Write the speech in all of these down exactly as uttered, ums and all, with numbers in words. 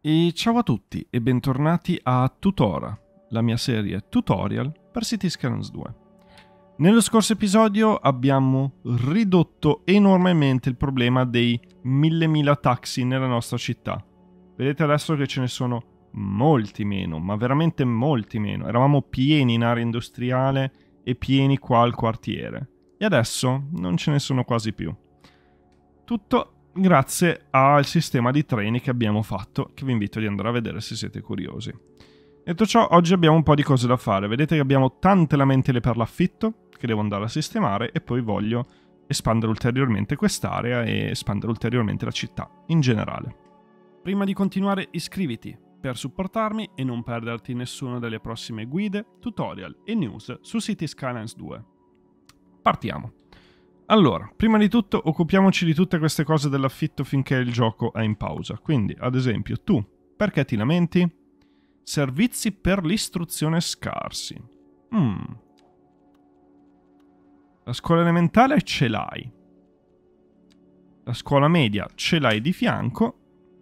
E ciao a tutti e bentornati a Tutora, la mia serie tutorial per Cities Skylines due. Nello scorso episodio abbiamo ridotto enormemente il problema dei mille mila taxi nella nostra città. Vedete adesso che ce ne sono molti meno, ma veramente molti meno. Eravamo pieni in area industriale e pieni qua al quartiere. E adesso non ce ne sono quasi più. Tutto grazie al sistema di treni che abbiamo fatto, che vi invito ad andare a vedere se siete curiosi. Detto ciò, oggi abbiamo un po' di cose da fare. Vedete che abbiamo tante lamentele per l'affitto, che devo andare a sistemare, e poi voglio espandere ulteriormente quest'area e espandere ulteriormente la città, in generale. Prima di continuare, iscriviti per supportarmi e non perderti nessuna delle prossime guide, tutorial e news su Cities Skylines due. Partiamo. Allora, prima di tutto occupiamoci di tutte queste cose dell'affitto finché il gioco è in pausa. Quindi, ad esempio, tu, perché ti lamenti? Servizi per l'istruzione scarsi. Mm. La scuola elementare ce l'hai. La scuola media ce l'hai di fianco.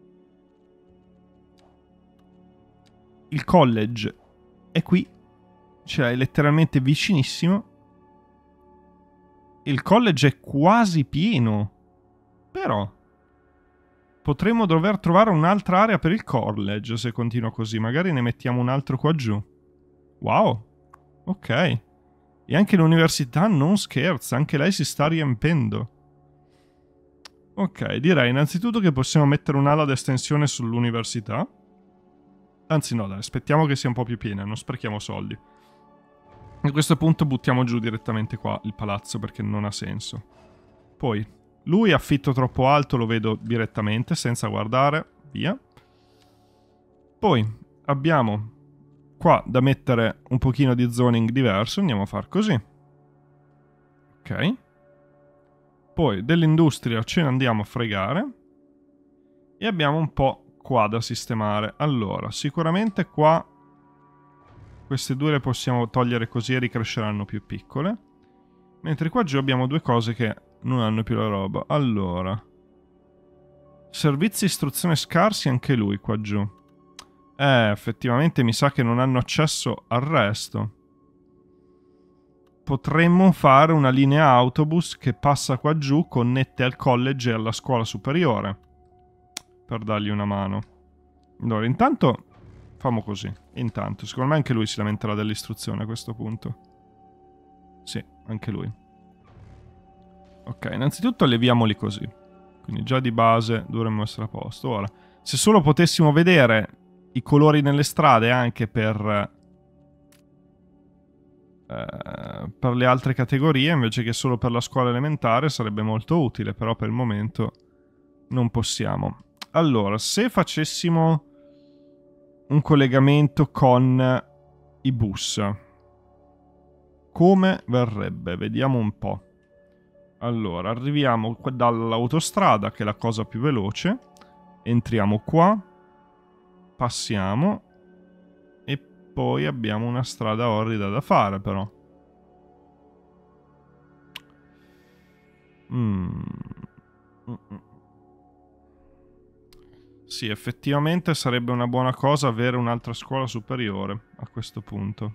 Il college è qui. Ce l'hai letteralmente vicinissimo. Il college è quasi pieno. Però potremmo dover trovare un'altra area per il college se continua così. Magari ne mettiamo un altro qua giù. Wow. Ok. E anche l'università non scherza. Anche lei si sta riempendo. Ok, direi innanzitutto che possiamo mettere un'ala d'estensione sull'università. Anzi no, dai, aspettiamo che sia un po' più piena. Non sprechiamo soldi. A questo punto buttiamo giù direttamente qua il palazzo perché non ha senso. Poi, lui affitto troppo alto, lo vedo direttamente senza guardare, via. Poi abbiamo qua da mettere un pochino di zoning diverso, andiamo a far così. Ok. Poi dell'industria ce ne andiamo a fregare. E abbiamo un po' qua da sistemare. Allora, sicuramente qua queste due le possiamo togliere così e ricresceranno più piccole. Mentre qua giù abbiamo due cose che non hanno più la roba. Allora. Servizi istruzione scarsi anche lui qua giù. Eh, effettivamente mi sa che non hanno accesso al resto. Potremmo fare una linea autobus che passa qua giù, connette al college e alla scuola superiore. Per dargli una mano. Allora, intanto facciamo così. Intanto, secondo me anche lui si lamenterà dell'istruzione a questo punto. Sì, anche lui. Ok, innanzitutto leviamoli così. Quindi già di base dovremmo essere a posto. Ora, se solo potessimo vedere i colori nelle strade anche per... Eh, per le altre categorie, invece che solo per la scuola elementare, sarebbe molto utile. Però per il momento non possiamo. Allora, se facessimo un collegamento con i bus, come verrebbe? Vediamo un po'. Allora, arriviamo dall'autostrada, che è la cosa più veloce. Entriamo qua. Passiamo. E poi abbiamo una strada orrida da fare, però. Mm. Mm-mm. Sì, effettivamente sarebbe una buona cosa avere un'altra scuola superiore a questo punto.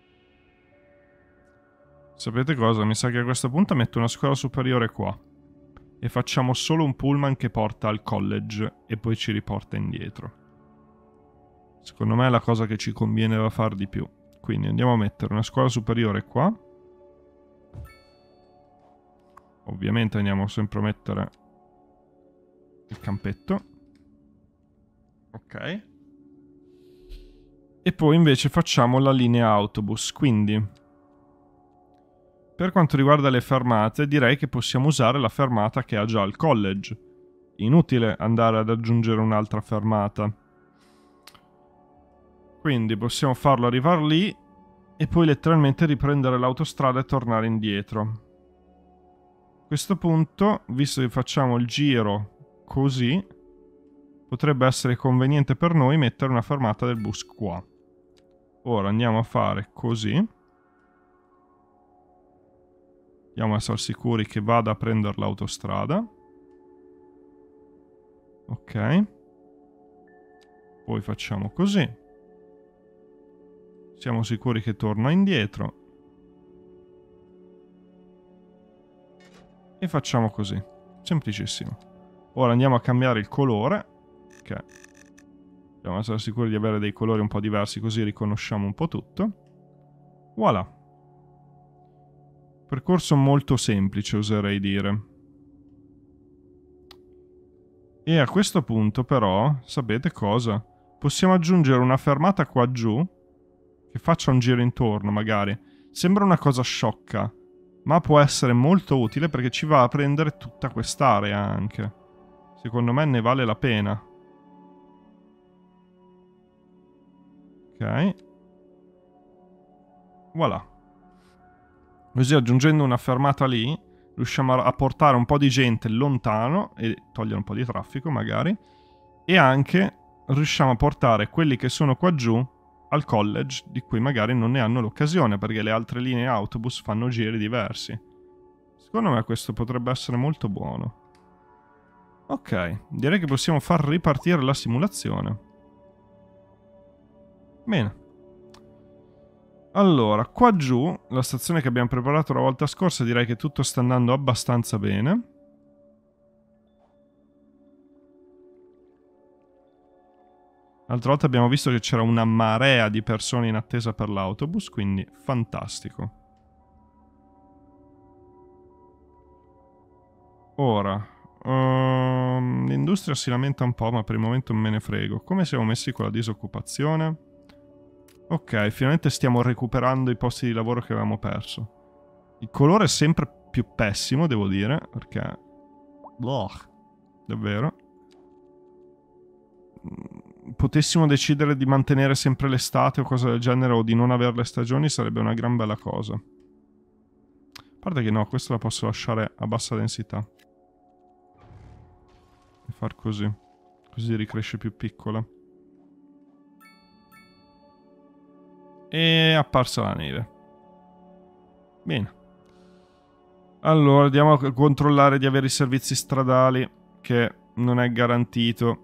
Sapete cosa? Mi sa che a questo punto metto una scuola superiore qua. E facciamo solo un pullman che porta al college e poi ci riporta indietro. Secondo me è la cosa che ci conviene da far di più. Quindi andiamo a mettere una scuola superiore qua. Ovviamente andiamo sempre a mettere il campetto. Ok. E poi invece facciamo la linea autobus. Quindi, per quanto riguarda le fermate, direi che possiamo usare la fermata che ha già il college. Inutile andare ad aggiungere un'altra fermata. Quindi possiamo farlo arrivare lì e poi letteralmente riprendere l'autostrada e tornare indietro. A questo punto, visto che facciamo il giro così, potrebbe essere conveniente per noi mettere una fermata del bus qua. Ora andiamo a fare così. Andiamo a essere sicuri che vada a prendere l'autostrada. Ok. Poi facciamo così. Siamo sicuri che torna indietro. E facciamo così. Semplicissimo. Ora andiamo a cambiare il colore. Ok. Dobbiamo essere sicuri di avere dei colori un po' diversi, così riconosciamo un po' tutto. Voilà. Percorso molto semplice, oserei dire. E a questo punto, però, sapete cosa? Possiamo aggiungere una fermata qua giù, che faccia un giro intorno, magari. Sembra una cosa sciocca, ma può essere molto utile perché ci va a prendere tutta quest'area anche. Secondo me ne vale la pena. Ok. Voilà. Così aggiungendo una fermata lì, riusciamo a portare un po' di gente lontano e togliere un po' di traffico magari. E anche riusciamo a portare quelli che sono qua giù al college, di cui magari non ne hanno l'occasione, perché le altre linee autobus fanno giri diversi. Secondo me questo potrebbe essere molto buono. Ok, direi che possiamo far ripartire la simulazione. Bene. Allora, qua giù, la stazione che abbiamo preparato la volta scorsa, direi che tutto sta andando abbastanza bene. L'altra volta abbiamo visto che c'era una marea di persone in attesa per l'autobus, quindi fantastico. Ora, um, l'industria si lamenta un po', ma per il momento me ne frego. Come siamo messi con la disoccupazione? Ok, finalmente stiamo recuperando i posti di lavoro che avevamo perso. Il colore è sempre più pessimo, devo dire, perché... Boh, davvero. Potessimo decidere di mantenere sempre l'estate o cose del genere, o di non avere le stagioni, sarebbe una gran bella cosa. A parte che no, questo la posso lasciare a bassa densità. E far così. Così ricresce più piccola. E è apparsa la neve. Bene. Allora, andiamo a controllare di avere i servizi stradali, che non è garantito.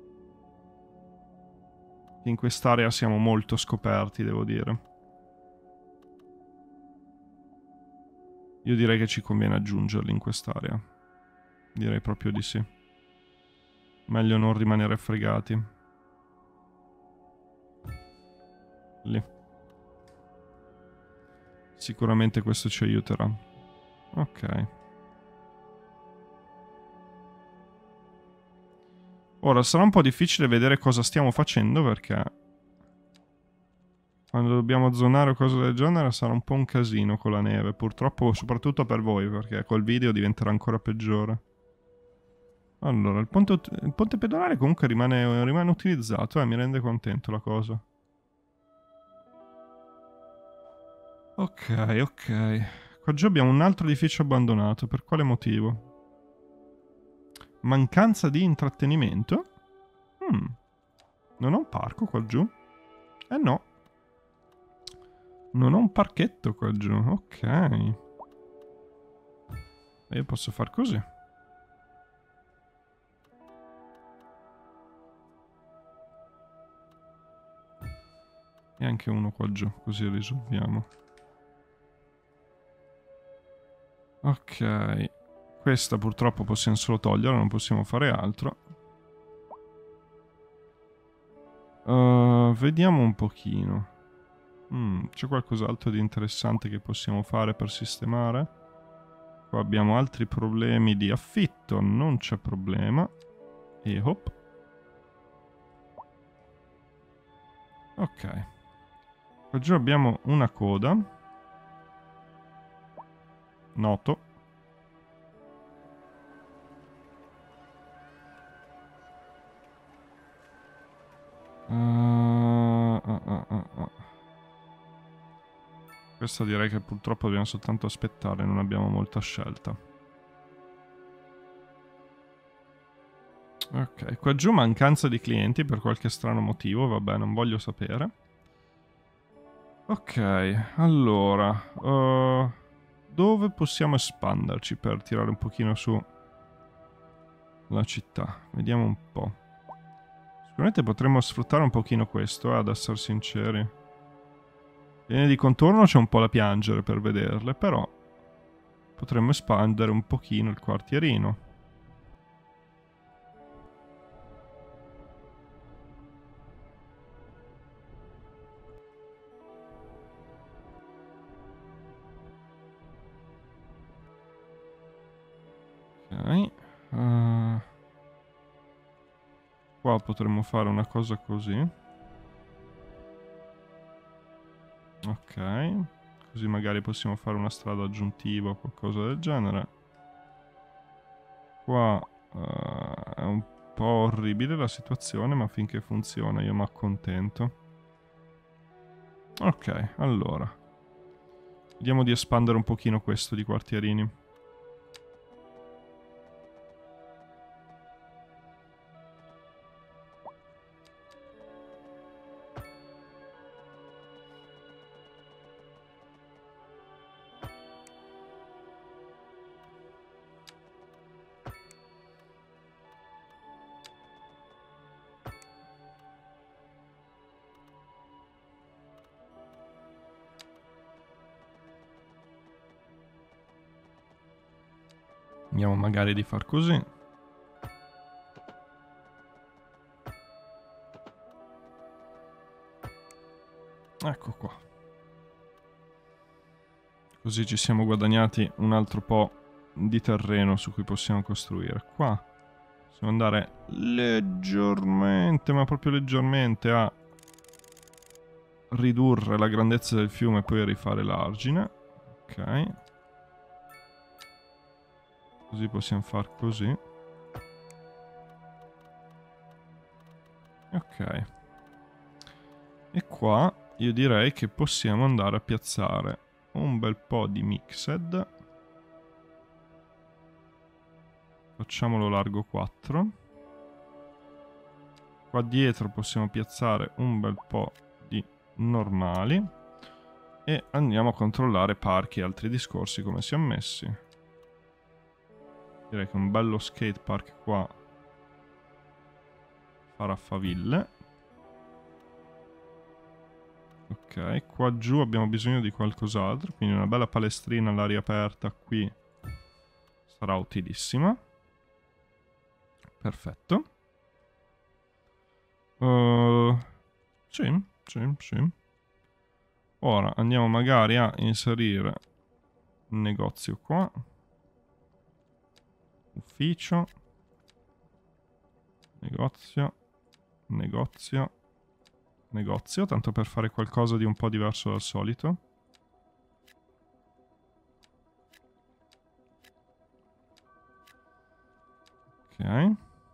In quest'area siamo molto scoperti, devo dire. Io direi che ci conviene aggiungerli in quest'area. Direi proprio di sì. Meglio non rimanere fregati. Lì. Sicuramente questo ci aiuterà. Ok. Ora sarà un po' difficile vedere cosa stiamo facendo perché quando dobbiamo zonare o cose del genere sarà un po' un casino con la neve. Purtroppo soprattutto per voi, perché col video diventerà ancora peggiore. Allora, il ponte, il ponte pedonale comunque rimane, rimane utilizzato, eh, mi rende contento la cosa. Ok, ok. Qua giù abbiamo un altro edificio abbandonato, per quale motivo? Mancanza di intrattenimento? Hmm. Non ho un parco qua giù? Eh no. Non ho un parchetto qua giù, ok. E io posso far così. E anche uno qua giù, così risolviamo. Ok. Questa purtroppo possiamo solo toglierla, non possiamo fare altro. Uh, vediamo un pochino. Mm, c'è qualcos'altro di interessante che possiamo fare per sistemare? Qua abbiamo altri problemi di affitto, non c'è problema. E hop. Ok. Qua giù abbiamo una coda. Noto. Uh, uh, uh, uh, uh. Questa direi che purtroppo dobbiamo soltanto aspettare, non abbiamo molta scelta. Ok, qua giù mancanza di clienti per qualche strano motivo, vabbè, non voglio sapere. Ok, allora... Uh, dove possiamo espanderci per tirare un pochino su la città? Vediamo un po'. Sicuramente potremmo sfruttare un pochino questo, eh, ad essere sinceri. Le linee di contorno c'è un po' da piangere per vederle, però potremmo espandere un pochino il quartierino. Ok. Uh, qua potremmo fare una cosa così. Ok. Così magari possiamo fare una strada aggiuntiva o qualcosa del genere. Qua uh, è un po' orribile la situazione, ma finché funziona io mi accontento. Ok, allora. Vediamo di espandere un pochino questo di quartierini. Vediamo magari di far così. Ecco qua. Così ci siamo guadagnati un altro po' di terreno su cui possiamo costruire. Qua possiamo andare leggermente, ma proprio leggermente, a ridurre la grandezza del fiume e poi rifare l'argine. Ok. Così possiamo far così. Ok. E qua io direi che possiamo andare a piazzare un bel po' di mixed. Facciamolo largo quattro. Qua dietro possiamo piazzare un bel po' di normali. E andiamo a controllare parchi e altri discorsi come si è messi. Direi che un bello skate park qua farà faville. Ok, qua giù abbiamo bisogno di qualcos'altro, quindi una bella palestrina all'aria aperta qui sarà utilissima. Perfetto. Uh, sì, sì, sì. Ora andiamo magari a inserire un negozio qua. Ufficio. Negozio. Negozio. Negozio, tanto per fare qualcosa di un po' diverso dal solito. Ok.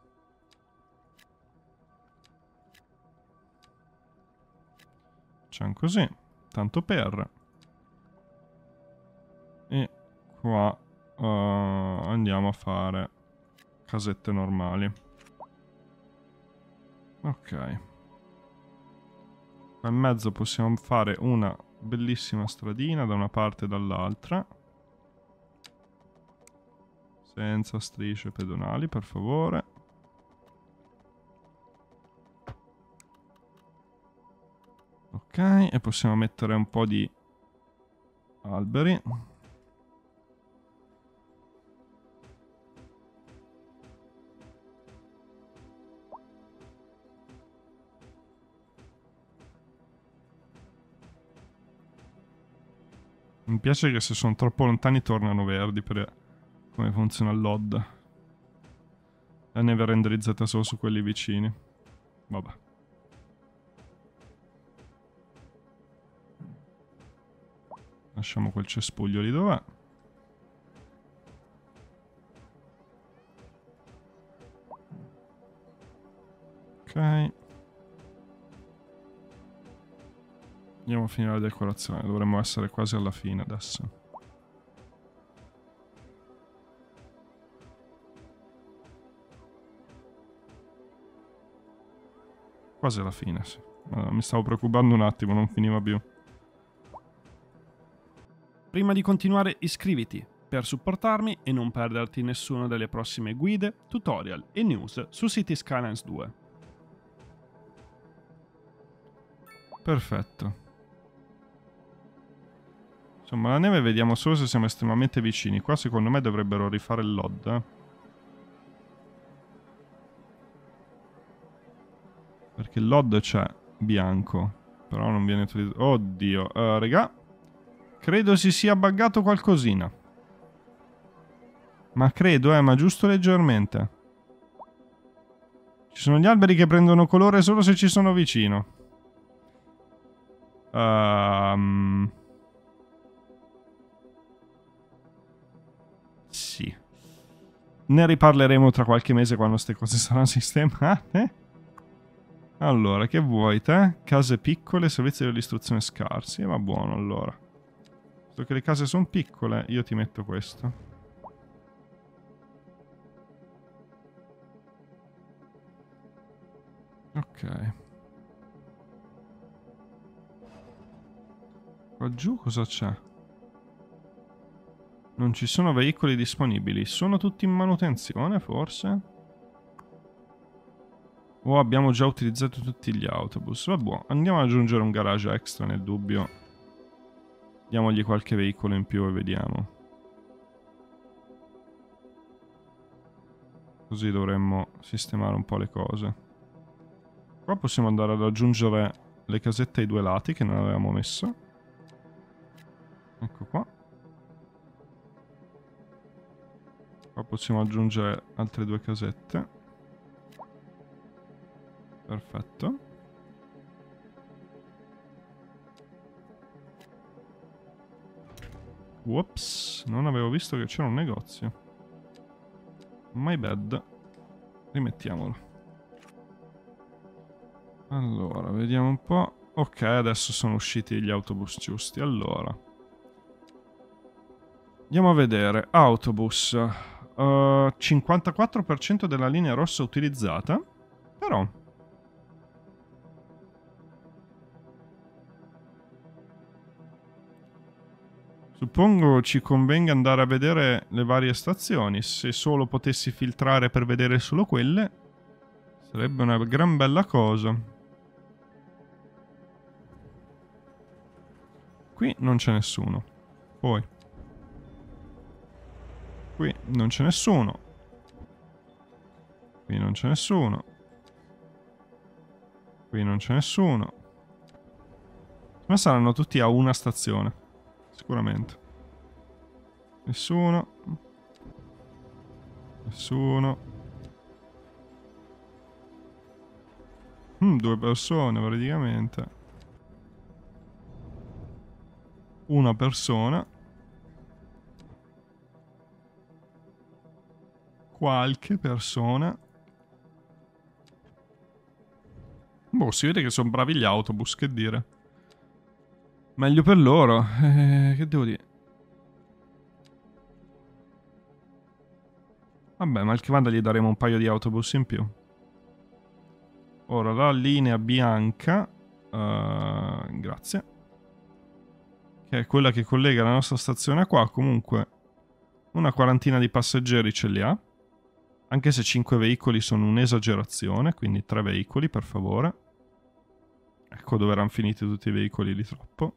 Facciamo così, tanto per. E qua uh, andiamo a fare casette normali. Ok. Qua in mezzo possiamo fare una bellissima stradina da una parte e dall'altra. Senza strisce pedonali, per favore. Ok, e possiamo mettere un po' di alberi. Mi piace che se sono troppo lontani tornano verdi per come funziona l'O D. La neve è renderizzata solo su quelli vicini. Vabbè. Lasciamo quel cespuglio lì dov'è. Ok. Andiamo a finire la decorazione. Dovremmo essere quasi alla fine adesso. Quasi alla fine, sì. Uh, mi stavo preoccupando un attimo, non finiva più. Prima di continuare iscriviti per supportarmi e non perderti nessuna delle prossime guide, tutorial e news su Cities Skylines due. Perfetto. Insomma, la neve vediamo solo se siamo estremamente vicini. Qua secondo me dovrebbero rifare il L O D, eh? Perché il L O D c'è bianco. Però non viene utilizzato. Oddio. Uh, regà. Credo si sia buggato qualcosina. Ma credo, eh, ma giusto leggermente. Ci sono gli alberi che prendono colore solo se ci sono vicino. Um... Sì. Ne riparleremo tra qualche mese quando queste cose saranno sistemate. Allora, che vuoi te? Case piccole, servizi dell'istruzione scarsi. Va buono, allora. Visto che le case sono piccole, io ti metto questo. Ok. Qua giù cosa c'è? Non ci sono veicoli disponibili. Sono tutti in manutenzione, forse? O abbiamo già utilizzato tutti gli autobus? Vabbè, andiamo ad aggiungere un garage extra nel dubbio. Diamogli qualche veicolo in più e vediamo. Così dovremmo sistemare un po' le cose. Qua possiamo andare ad aggiungere le casette ai due lati che non avevamo messo. Ecco qua. Qua possiamo aggiungere altre due casette. Perfetto. Whoops, non avevo visto che c'era un negozio. My bad. Rimettiamolo. Allora, vediamo un po'. Ok, adesso sono usciti gli autobus giusti. Allora. Andiamo a vedere. Autobus. Uh, cinquantaquattro per cento della linea rossa utilizzata. Però... suppongo ci convenga andare a vedere le varie stazioni. Se solo potessi filtrare per vedere solo quelle, sarebbe una gran bella cosa. Qui non c'è nessuno. Poi. Qui non c'è nessuno. Qui non c'è nessuno. Qui non c'è nessuno. Ma saranno tutti a una stazione. Sicuramente. Nessuno. Nessuno. Mm, due persone praticamente. Una persona. Qualche persona. Boh, si vede che sono bravi gli autobus, che dire. Meglio per loro. Eh, che devo dire? Vabbè, mal che vada gli daremo un paio di autobus in più. Ora, la linea bianca. Uh, grazie. Che è quella che collega la nostra stazione a qua. Comunque, una quarantina di passeggeri ce li ha. Anche se cinque veicoli sono un'esagerazione. Quindi tre veicoli, per favore. Ecco dove erano finiti tutti i veicoli di troppo.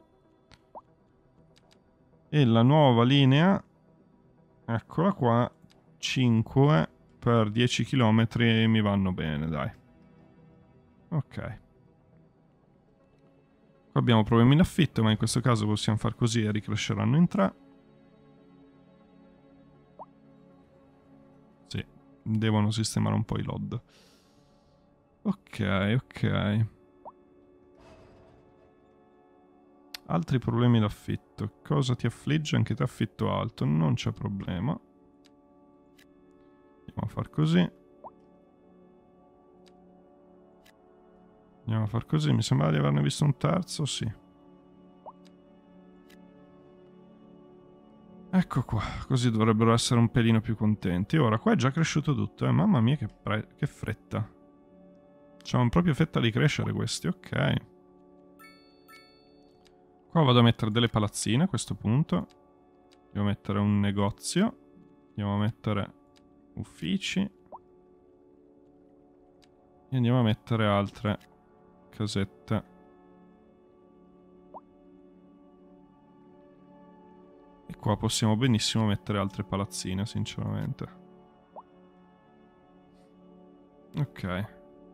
E la nuova linea, eccola qua, cinque per dieci chilometri mi vanno bene, dai. Ok. Qua abbiamo problemi in affitto, ma in questo caso possiamo far così e ricresceranno in tre. Sì, devono sistemare un po' i L O D. Ok, ok. Altri problemi d'affitto. Cosa ti affligge? Anche te affitto alto. Non c'è problema. Andiamo a far così. Andiamo a far così. Mi sembra di averne visto un terzo. Sì. Ecco qua. Così dovrebbero essere un pelino più contenti. Ora, qua è già cresciuto tutto. Eh? Mamma mia, che, che fretta. C'hanno proprio fretta di crescere questi. Ok. Qua vado a mettere delle palazzine a questo punto. Andiamo a mettere un negozio. Andiamo a mettere uffici. E andiamo a mettere altre casette. qua possiamo benissimo mettere altre palazzine, sinceramente. Ok.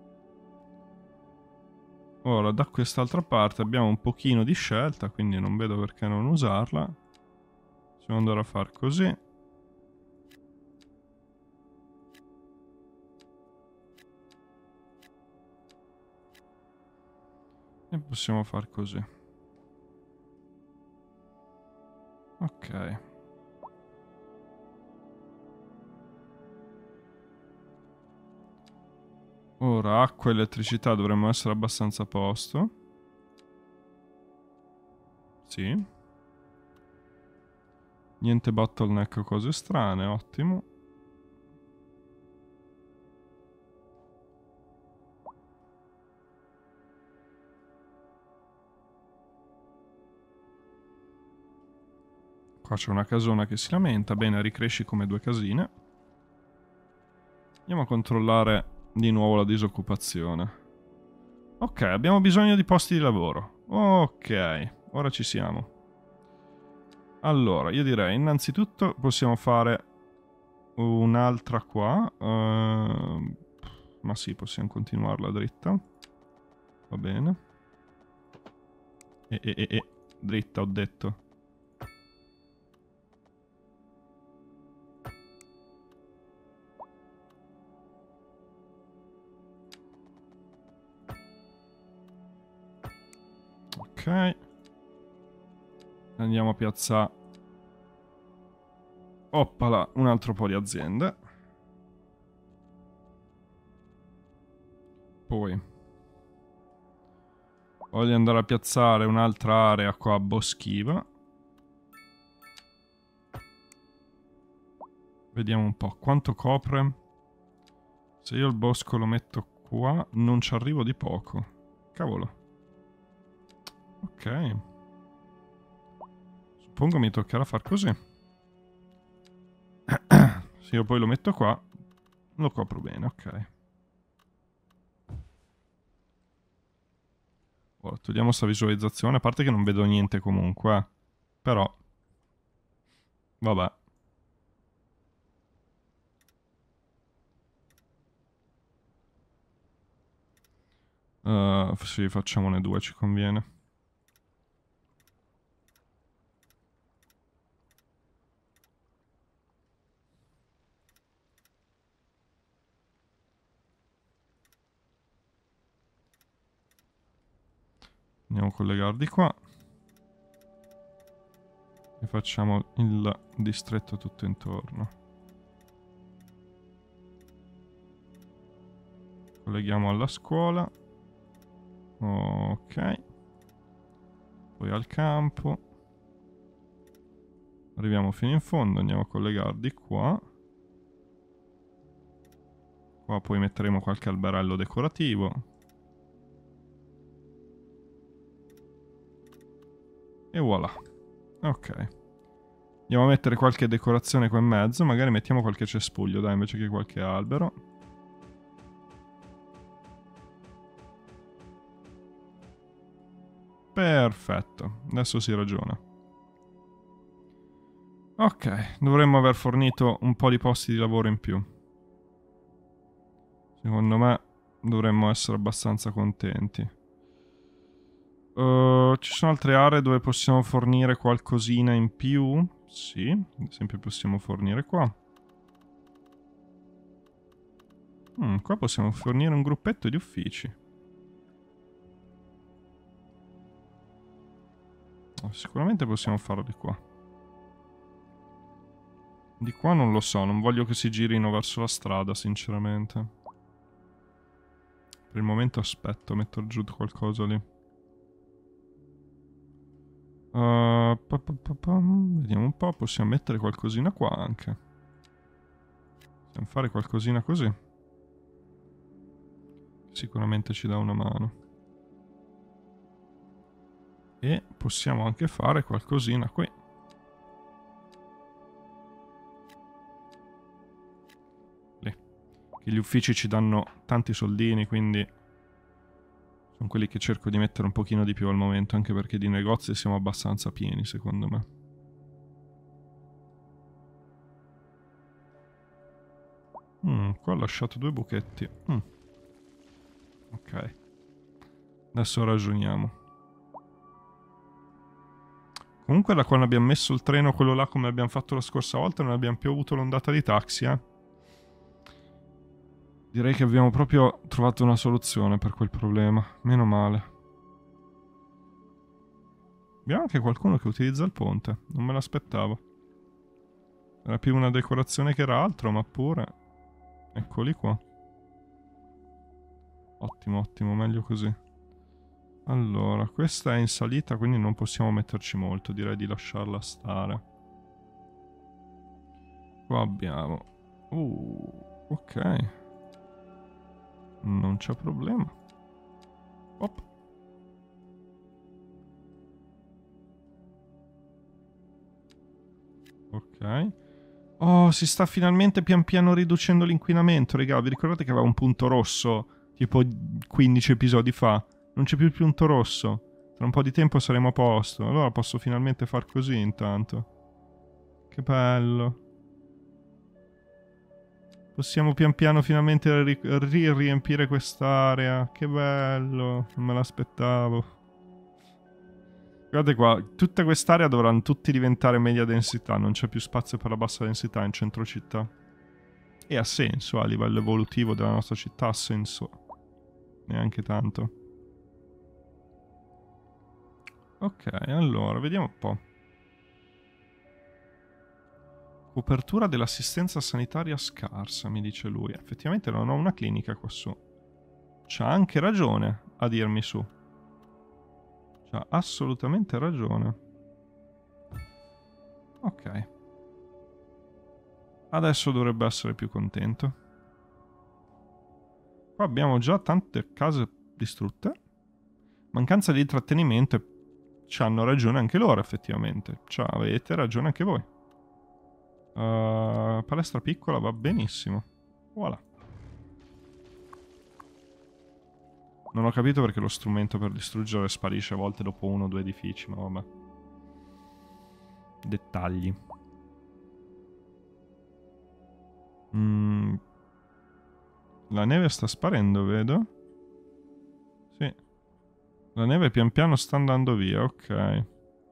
Ora, da quest'altra parte abbiamo un pochino di scelta, quindi non vedo perché non usarla. Possiamo andare a far così. E possiamo far così. Ok. Ora, acqua e elettricità dovremmo essere abbastanza a posto. Sì. Niente bottleneck o cose strane, ottimo. Qua c'è una casona che si lamenta. Bene, ricresci come due casine. Andiamo a controllare di nuovo la disoccupazione. Ok, abbiamo bisogno di posti di lavoro. Ok, ora ci siamo. Allora, io direi innanzitutto possiamo fare un'altra qua. Uh, ma sì, possiamo continuarla dritta. Va bene. E, e, e, e. Dritta, ho detto. Ok. Andiamo a piazzare. Oppala, un altro po' di aziende. Poi voglio andare a piazzare un'altra area qua boschiva. Vediamo un po' quanto copre. Se io il bosco lo metto qua, non ci arrivo di poco. Cavolo. Ok. Suppongo mi toccherà far così. Se io poi lo metto qua, lo copro bene, ok. Ora, togliamo sta visualizzazione, a parte che non vedo niente comunque, eh. Però... Vabbè. Uh, sì, facciamone due, ci conviene. Andiamo a collegare di qua. E facciamo il distretto tutto intorno. Colleghiamo alla scuola. Ok. Poi al campo. Arriviamo fino in fondo, andiamo a collegare di qua. Qua poi metteremo qualche alberello decorativo. E voilà. Ok. Andiamo a mettere qualche decorazione qua in mezzo. Magari mettiamo qualche cespuglio, dai, invece che qualche albero. Perfetto. Adesso si ragiona. Ok. Dovremmo aver fornito un po' di posti di lavoro in più. Secondo me dovremmo essere abbastanza contenti. Uh, ci sono altre aree dove possiamo fornire qualcosina in più? Sì, ad esempio possiamo fornire qua. Mm, qua possiamo fornire un gruppetto di uffici. Oh, sicuramente possiamo farlo di qua. Di qua non lo so, non voglio che si girino verso la strada, sinceramente. Per il momento aspetto, metto giù qualcosa lì. Uh, pa pa pa pa. Vediamo un po', possiamo mettere qualcosina qua anche. Possiamo fare qualcosina così. Sicuramente ci dà una mano. E possiamo anche fare qualcosina qui. Lì. Che gli uffici ci danno tanti soldini, quindi sono quelli che cerco di mettere un pochino di più al momento, anche perché di negozi siamo abbastanza pieni, secondo me. Mm, qua ho lasciato due buchetti. Mm. Ok. Adesso ragioniamo. Comunque da quando abbiamo messo il treno, quello là come abbiamo fatto la scorsa volta, non abbiamo più avuto l'ondata di taxi, eh. Direi che abbiamo proprio trovato una soluzione per quel problema. Meno male. Abbiamo anche qualcuno che utilizza il ponte. Non me l'aspettavo. Era più una decorazione che era altro, ma pure. Eccoli qua. Ottimo, ottimo, meglio così. Allora, questa è in salita, quindi non possiamo metterci molto. Direi di lasciarla stare. Qua abbiamo... Uh, ok. Non c'è problema. Op. Ok. Oh, si sta finalmente pian piano riducendo l'inquinamento, raga. Vi ricordate che aveva un punto rosso tipo quindici episodi fa? Non c'è più il punto rosso. Tra un po' di tempo saremo a posto. Allora posso finalmente far così intanto. Che bello. Possiamo pian piano finalmente ri ri riempire quest'area. Che bello. Non me l'aspettavo. Guardate qua, tutta quest'area dovranno tutti diventare media densità. Non c'è più spazio per la bassa densità in centro città. E ha senso a livello evolutivo della nostra città, ha senso. Neanche tanto. Ok, allora, vediamo un po'. Copertura dell'assistenza sanitaria scarsa, mi dice lui. Effettivamente non ho una clinica qua su. C'ha anche ragione a dirmi su. C'ha assolutamente ragione. Ok. Adesso dovrebbe essere più contento. Qua abbiamo già tante case distrutte. Mancanza di intrattenimento e c'hanno ragione anche loro, effettivamente. Cioè, avete ragione anche voi. Uh, palestra piccola va benissimo. Voilà. Non ho capito perché lo strumento per distruggere sparisce a volte dopo uno o due edifici, ma vabbè. Dettagli. Mm. La neve sta sparendo, vedo. Sì. La neve pian piano sta andando via, ok.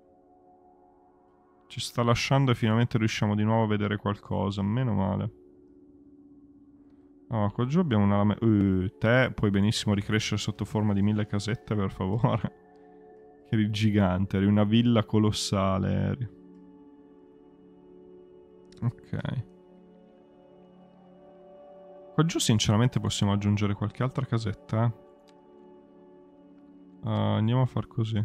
Ci sta lasciando e finalmente riusciamo di nuovo a vedere qualcosa. Meno male. Oh, qua giù abbiamo una lame... Uh, te puoi benissimo ricrescere sotto forma di mille casette, per favore. Che eri gigante, eri una villa colossale, eri. Ok. Qua giù sinceramente possiamo aggiungere qualche altra casetta, eh. Uh, andiamo a far così.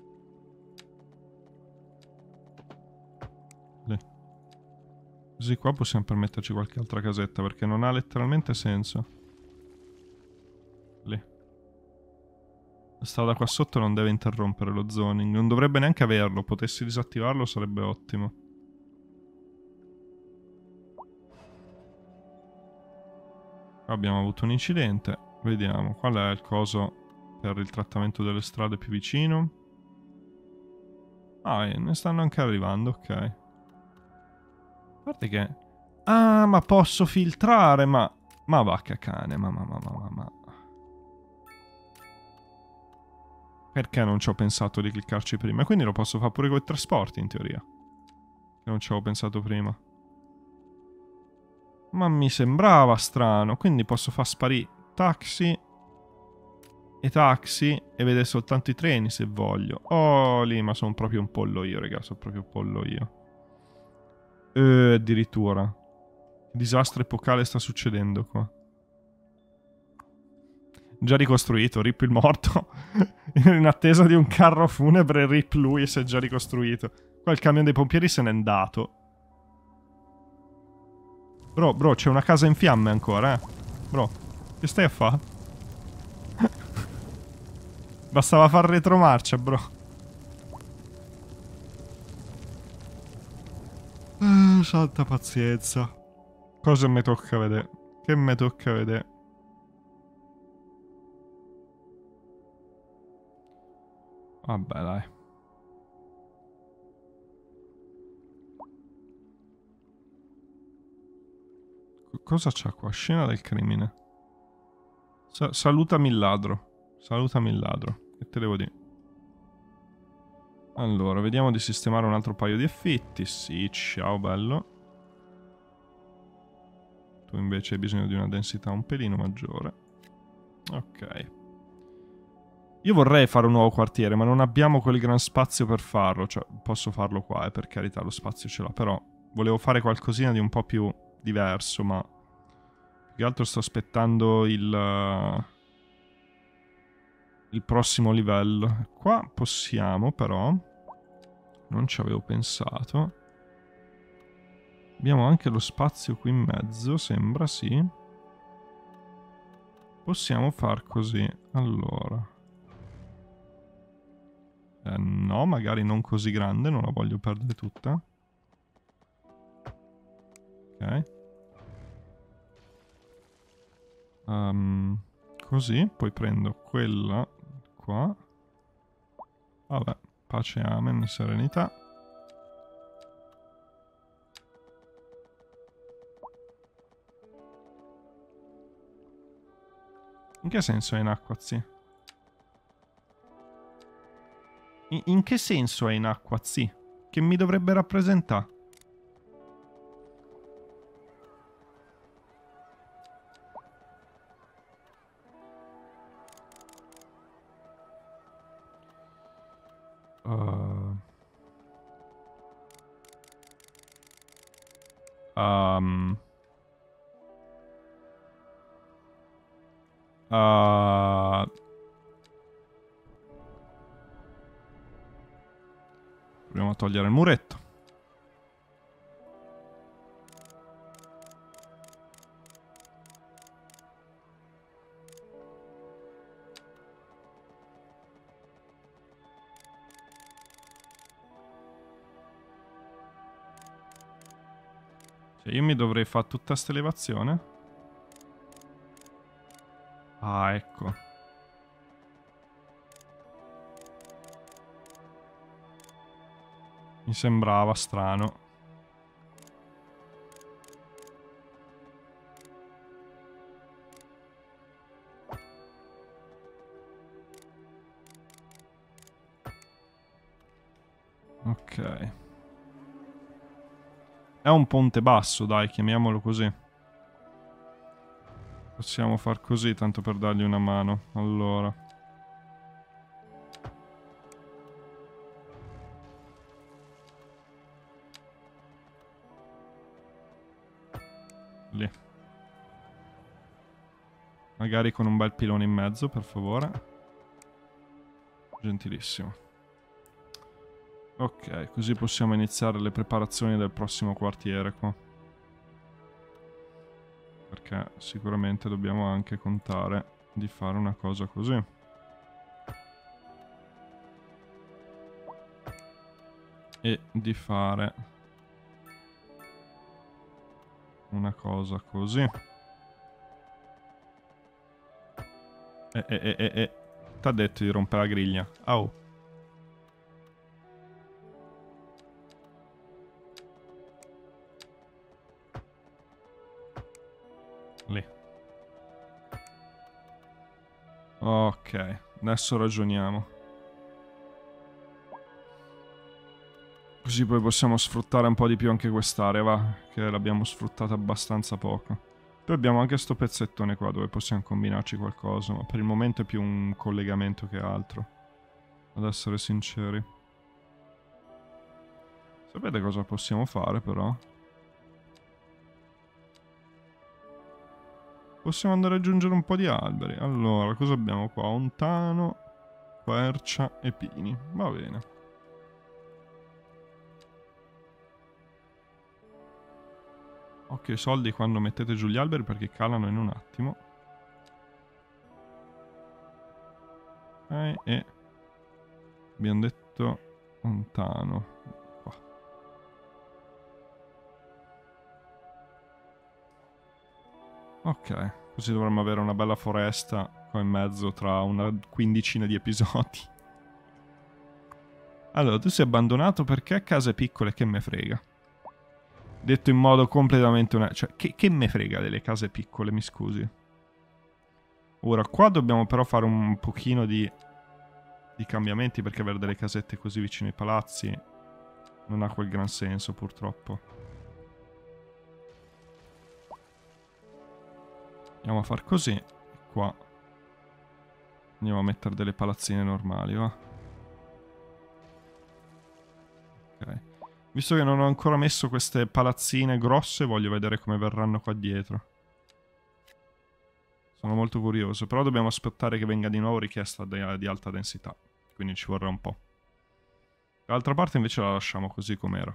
Lì. Così qua possiamo permetterci qualche altra casetta, perché non ha letteralmente senso. Lì. La strada qua sotto non deve interrompere lo zoning. Non dovrebbe neanche averlo. Potessi disattivarlo sarebbe ottimo. Qua abbiamo avuto un incidente. Vediamo. Qual è il coso per il trattamento delle strade più vicino? Ah, ne stanno anche arrivando, ok. A parte che... Ah, ma posso filtrare, ma... Ma vacca cane, ma ma ma ma ma ma... Perché non ci ho pensato di cliccarci prima? Quindi lo posso fare pure con i trasporti, in teoria. Che non ci avevo pensato prima. Ma mi sembrava strano. Quindi posso far sparire taxi e taxi e vedere soltanto i treni se voglio. Oh, lì, ma sono proprio un pollo io, raga. Sono proprio un pollo io. Eh, addirittura. Disastro epocale sta succedendo qua. Già ricostruito, rip il morto. In attesa di un carro funebre, rip lui si è già ricostruito. Qua il camion dei pompieri se n'è andato. Bro, bro, c'è una casa in fiamme ancora, eh. Bro, che stai a fare? Bastava far retromarcia, bro. Ah, santa pazienza. Cosa mi tocca vedere? Che mi tocca vedere? Vabbè, dai. cosa c'ha qua? Scena del crimine. Sa salutami il ladro. Salutami il ladro. Che te devo dire? Allora, vediamo di sistemare un altro paio di effetti. Sì, ciao bello. Tu invece hai bisogno di una densità un pelino maggiore. Ok. Io vorrei fare un nuovo quartiere, ma non abbiamo quel gran spazio per farlo. Cioè, posso farlo qua, eh, per carità, lo spazio ce l'ho. Però volevo fare qualcosina di un po' più diverso, ma... più che altro sto aspettando il... Uh, il prossimo livello. Qua possiamo, però... non ci avevo pensato. Abbiamo anche lo spazio qui in mezzo, sembra, sì. Possiamo far così. Allora... Eh, no, magari non così grande, non la voglio perdere tutta. Ok. Um, così, poi prendo quella qua. Vabbè, pace, amen, serenità. In che senso è in acqua, zi? In, in che senso è in acqua, zi? Che mi dovrebbe rappresentare? Uh... Um... Uh... Proviamo a togliere il muretto. Cioè io mi dovrei fare tutta sta elevazione? Ah, ecco. Mi sembrava strano. Ok. È un ponte basso, dai, chiamiamolo così. Possiamo far così, tanto per dargli una mano. Allora. Lì. Magari con un bel pilone in mezzo, per favore. Gentilissimo. Ok, così possiamo iniziare le preparazioni del prossimo quartiere qua. Perché sicuramente dobbiamo anche contare di fare una cosa così. E di fare una cosa così. E, e, e, e, e. T'ha detto di rompere la griglia. Au. Lì. Ok, adesso ragioniamo. Così poi possiamo sfruttare un po' di più anche quest'area, va? Che l'abbiamo sfruttata abbastanza poco. Poi abbiamo anche sto pezzettone qua dove possiamo combinarci qualcosa, ma per il momento è più un collegamento che altro. Ad essere sinceri. Sapete cosa possiamo fare però? Possiamo andare ad aggiungere un po' di alberi. Allora, cosa abbiamo qua? Ontano, quercia e pini. Va bene. Occhio ai soldi quando mettete giù gli alberi perché calano in un attimo. Ok, e... abbiamo detto ontano. Qua. Ok, così dovremmo avere una bella foresta qua in mezzo tra una quindicina di episodi. Allora, tu sei abbandonato perché a case piccole che me frega. Detto in modo completamente onesto. Cioè, che, che me frega delle case piccole, mi scusi. Ora, qua dobbiamo però fare un pochino di, di cambiamenti, perché avere delle casette così vicino ai palazzi non ha quel gran senso, purtroppo. Andiamo a far così. Qua andiamo a mettere delle palazzine normali, va? Ok. Visto che non ho ancora messo queste palazzine grosse, voglio vedere come verranno qua dietro. Sono molto curioso, però dobbiamo aspettare che venga di nuovo richiesta di, di alta densità, quindi ci vorrà un po'. Dall'altra parte invece la lasciamo così com'era.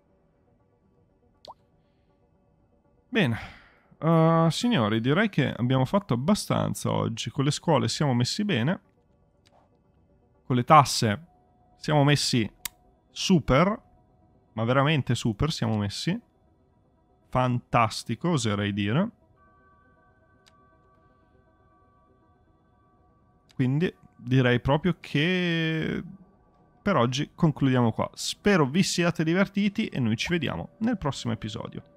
Bene, uh, signori, direi che abbiamo fatto abbastanza oggi. Con le scuole siamo messi bene, con le tasse siamo messi super, ma veramente super siamo messi. Fantastico, oserei dire. Quindi direi proprio che per oggi concludiamo qua. Spero vi siate divertiti e noi ci vediamo nel prossimo episodio.